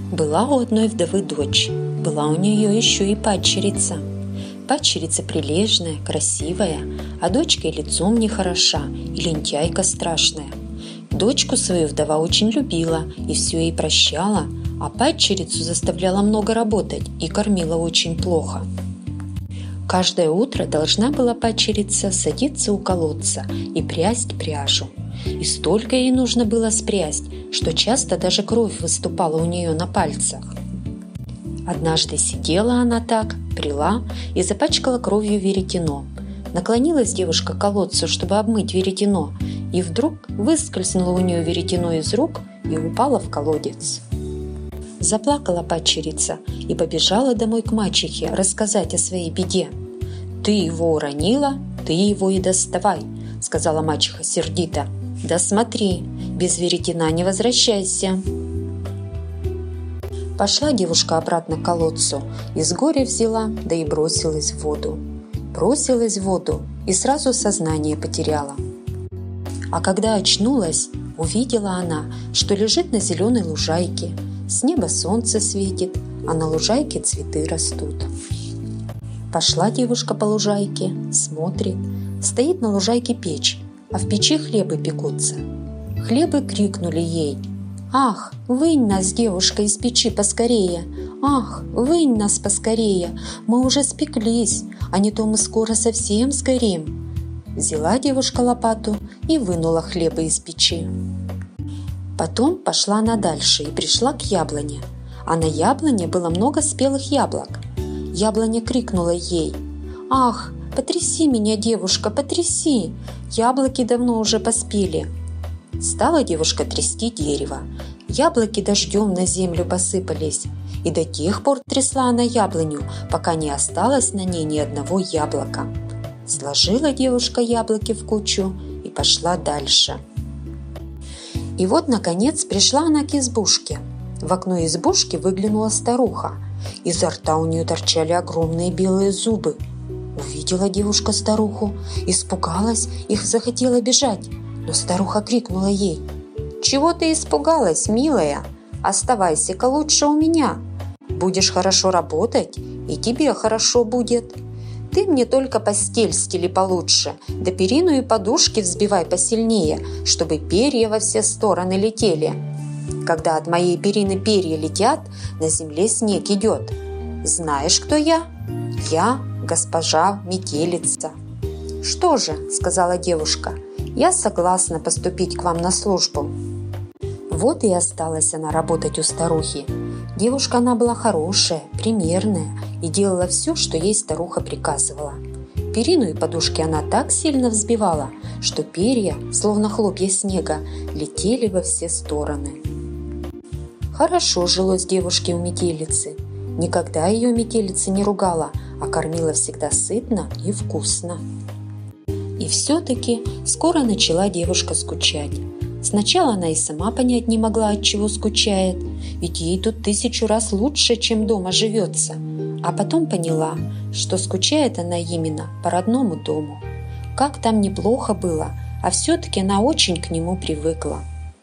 Была у одной вдовы дочь, была у нее еще и падчерица. Падчерица прилежная, красивая, а дочка и лицом нехороша, и лентяйка страшная. Дочку свою вдова очень любила и все ей прощала, а падчерицу заставляла много работать и кормила очень плохо. Каждое утро должна была падчерица садиться у колодца и прясть пряжу. И столько ей нужно было спрясть, что часто даже кровь выступала у нее на пальцах. Однажды сидела она так, пряла и запачкала кровью веретено. Наклонилась девушка к колодцу, чтобы обмыть веретено, и вдруг выскользнуло у нее веретено из рук и упало в колодец. Заплакала падчерица и побежала домой к мачехе рассказать о своей беде. «Ты его уронила, ты его и доставай», — сказала мачеха сердито. «Да смотри, без веретена не возвращайся». Пошла девушка обратно к колодцу, из горя взяла, да и бросилась в воду. Бросилась в воду и сразу сознание потеряла. А когда очнулась, увидела она, что лежит на зеленой лужайке. С неба солнце светит, а на лужайке цветы растут. Пошла девушка по лужайке, смотрит, стоит на лужайке печь, а в печи хлебы пекутся. Хлебы крикнули ей: «Ах, вынь нас, девушка, из печи поскорее! Ах, вынь нас поскорее! Мы уже спеклись, а не то мы скоро совсем сгорим!» Взяла девушка лопату и вынула хлебы из печи. Потом пошла она дальше и пришла к яблоне, а на яблоне было много спелых яблок. Яблоня крикнула ей: «Ах, потряси меня, девушка, потряси! Яблоки давно уже поспели!» Стала девушка трясти дерево. Яблоки дождем на землю посыпались, и до тех пор трясла она яблоню, пока не осталось на ней ни одного яблока. Сложила девушка яблоки в кучу и пошла дальше. И вот, наконец, пришла она к избушке. В окно избушки выглянула старуха. Изо рта у нее торчали огромные белые зубы. Увидела девушка старуху, испугалась и захотела бежать. Но старуха крикнула ей: «Чего ты испугалась, милая? Оставайся-ка лучше у меня. Будешь хорошо работать, и тебе хорошо будет. Ты мне только постель стели получше, да перину и подушки взбивай посильнее, чтобы перья во все стороны летели. Когда от моей перины перья летят, на земле снег идет. Знаешь, кто я? Я госпожа Метелица». «Что же, — сказала девушка, — я согласна поступить к вам на службу». Вот и осталась она работать у старухи. Девушка она была хорошая, примерная и делала все, что ей старуха приказывала. Перину и подушки она так сильно взбивала, что перья, словно хлопья снега, летели во все стороны. Хорошо жилось девушке у метелицы. Никогда ее метелица не ругала, а кормила всегда сытно и вкусно. И все-таки скоро начала девушка скучать. Сначала она и сама понять не могла, от чего скучает, ведь ей тут 1000 раз лучше, чем дома живется. А потом поняла, что скучает она именно по родному дому. Как там неплохо было, а все-таки она очень к нему привыкла.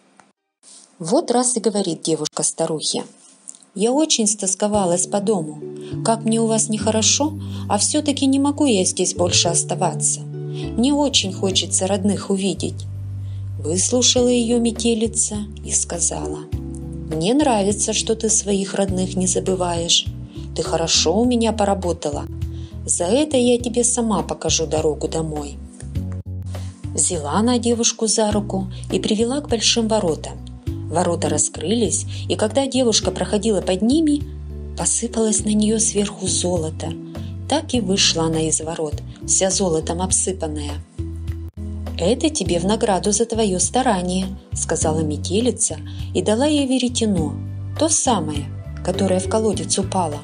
Вот раз и говорит девушка старухе: «Я очень стосковалась по дому. Как мне у вас нехорошо, а все-таки не могу я здесь больше оставаться. Мне очень хочется родных увидеть». Выслушала ее метелица и сказала: «Мне нравится, что ты своих родных не забываешь. Ты хорошо у меня поработала. За это я тебе сама покажу дорогу домой». Взяла она девушку за руку и привела к большим воротам. Ворота раскрылись, и когда девушка проходила под ними, посыпалось на нее сверху золото. Так и вышла она из ворот, вся золотом обсыпанная. «Это тебе в награду за твое старание», — сказала метелица и дала ей веретено, то самое, которое в колодец упало.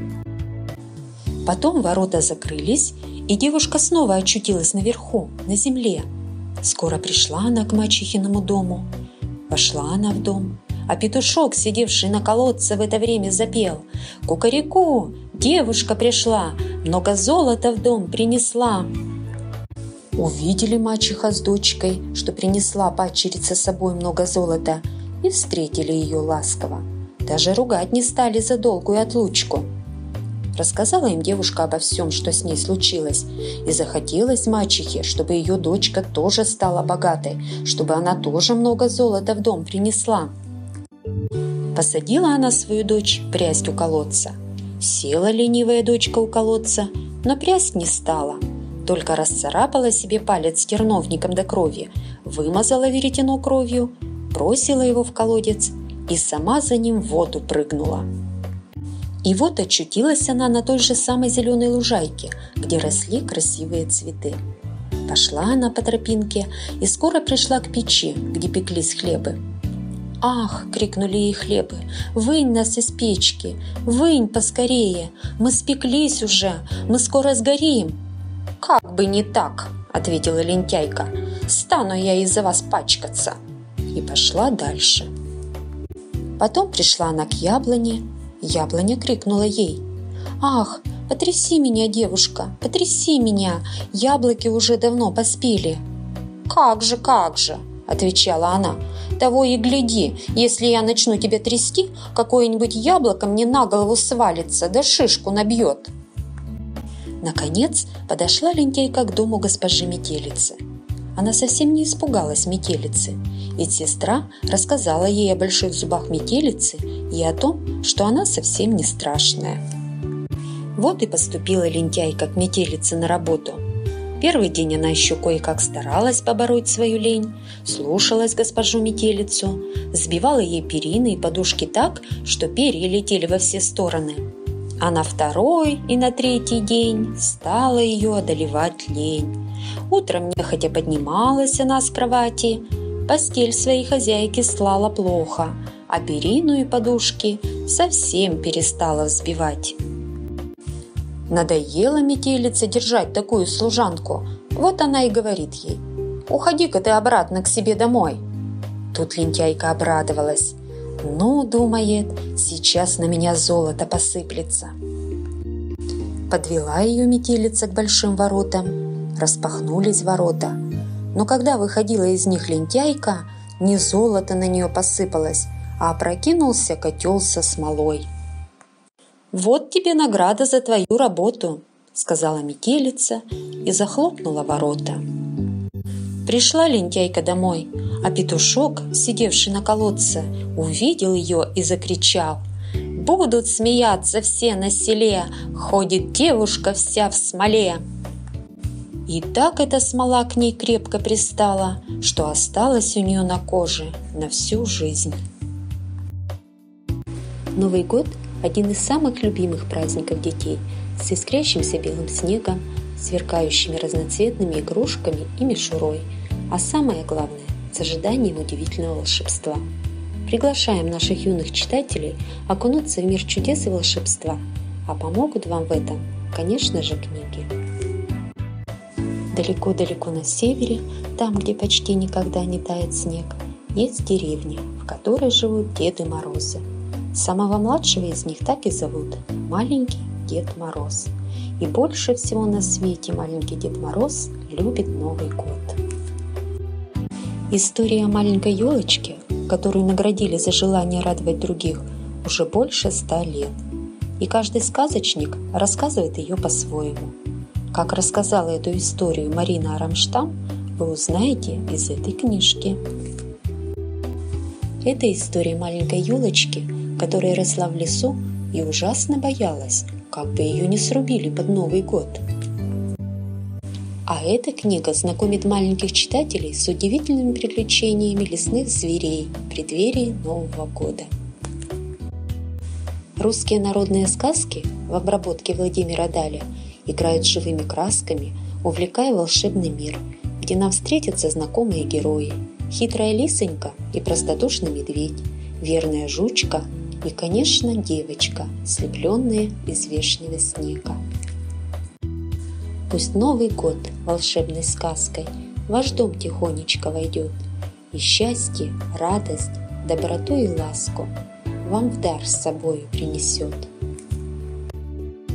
Потом ворота закрылись, и девушка снова очутилась наверху, на земле. Скоро пришла она к мачехиному дому. Вошла она в дом, а петушок, сидевший на колодце, в это время запел: «Кукареку, девушка пришла, много золота в дом принесла». Увидели мачеха с дочкой, что принесла падчерица с собой много золота, и встретили ее ласково. Даже ругать не стали за долгую отлучку. Рассказала им девушка обо всем, что с ней случилось, и захотелось мачехе, чтобы ее дочка тоже стала богатой, чтобы она тоже много золота в дом принесла. Посадила она свою дочь прясть у колодца. Села ленивая дочка у колодца, но прясть не стала, только расцарапала себе палец терновником до крови, вымазала веретено кровью, бросила его в колодец и сама за ним в воду прыгнула. И вот очутилась она на той же самой зеленой лужайке, где росли красивые цветы. Пошла она по тропинке и скоро пришла к печи, где пеклись хлебы. «Ах!» – крикнули ей хлебы. «Вынь нас из печки! Вынь поскорее! Мы спеклись уже! Мы скоро сгорим!» «Как бы не так!» – ответила лентяйка. «Стану я из-за вас пачкаться!» И пошла дальше. Потом пришла она к яблоне. Яблоня крикнула ей: «Ах, потряси меня, девушка, потряси меня! Яблоки уже давно поспели!» «Как же, – отвечала она, – того и гляди, если я начну тебя трясти, какое-нибудь яблоко мне на голову свалится, да шишку набьет!» Наконец подошла лентяйка к дому госпожи Метелицы. Она совсем не испугалась метелицы, ведь сестра рассказала ей о больших зубах метелицы и о том, что она совсем не страшная. Вот и поступила лентяйка к метелице на работу. Первый день она еще кое-как старалась побороть свою лень, слушалась госпожу Метелицу, сбивала ей перины и подушки так, что перья летели во все стороны. А на второй и на третий день стала ее одолевать лень. Утром нехотя поднималась она с кровати, постель своей хозяйки стлала плохо, а перину и подушки совсем перестала взбивать. Надоело метелице держать такую служанку, вот она и говорит ей: «Уходи-ка ты обратно к себе домой». Тут лентяйка обрадовалась. «Ну, – думает, – сейчас на меня золото посыплется». Подвела ее метелица к большим воротам. Распахнулись ворота, но когда выходила из них лентяйка, не золото на нее посыпалось, а опрокинулся котел со смолой. «Вот тебе награда за твою работу», – сказала метелица и захлопнула ворота. Пришла лентяйка домой, а петушок, сидевший на колодце, увидел ее и закричал: «Будут смеяться все на селе, ходит девушка вся в смоле». И так эта смола к ней крепко пристала, что осталась у нее на коже на всю жизнь. Новый год – один из самых любимых праздников детей, с искрящимся белым снегом, сверкающими разноцветными игрушками и мишурой, а самое главное – с ожиданием удивительного волшебства. Приглашаем наших юных читателей окунуться в мир чудес и волшебства, а помогут вам в этом, конечно же, книги. Далеко-далеко на севере, там, где почти никогда не тает снег, есть деревня, в которой живут Деды Морозы. Самого младшего из них так и зовут – маленький Дед Мороз. И больше всего на свете маленький Дед Мороз любит Новый год. История о маленькой елочке, которую наградили за желание радовать других, уже больше 100 лет. И каждый сказочник рассказывает ее по-своему. Как рассказала эту историю Марина Арамштам, вы узнаете из этой книжки. Это история маленькой елочки, которая росла в лесу и ужасно боялась, как бы ее не срубили под Новый год. А эта книга знакомит маленьких читателей с удивительными приключениями лесных зверей в преддверии Нового года. Русские народные сказки в обработке Владимира Даля играют живыми красками, увлекая волшебный мир, где нам встретятся знакомые герои: хитрая лисонька и простодушный медведь, верная жучка и, конечно, девочка, слепленная из вешнего снега. Пусть Новый год волшебной сказкой в ваш дом тихонечко войдет, и счастье, радость, доброту и ласку вам в дар с собою принесет.